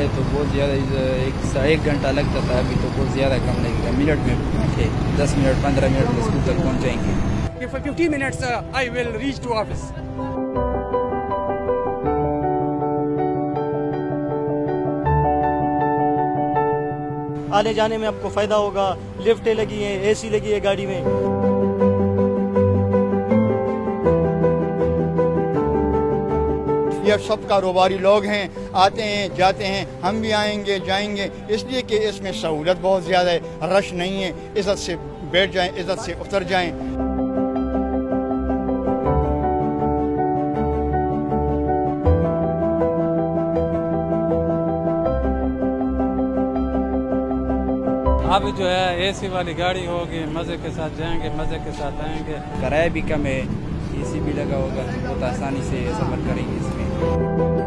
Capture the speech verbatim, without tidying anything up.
पहले तो बहुत ज़्यादा एक एक घंटा लगता था, अभी तो बहुत ज़्यादा कम लगेगा, मिनट में पहुँचे, दस मिनट पंद्रह मिनट में स्कूल तक पहुँच जाएंगे। Fifteen minutes I will reach to office. आने जाने में आपको फायदा होगा, लिफ्टें लगी हैं, एसी लगी है गाड़ी में। ये सब कारोबारी लोग हैं, आते हैं जाते हैं, हम भी आएंगे जाएंगे, इसलिए कि इसमें सहूलत बहुत ज़्यादा है, रश नहीं है, इज़्ज़त से बैठ जाएं, इज़्ज़त से उतर जाएं। अब जो है एसी वाली गाड़ी होगी, मज़े के साथ जाएंगे, मज़े के साथ आएंगे। किराया भी कम है, एसी भी लगा होगा, बहुत आसानी से सफ़र करेंगे इसमें।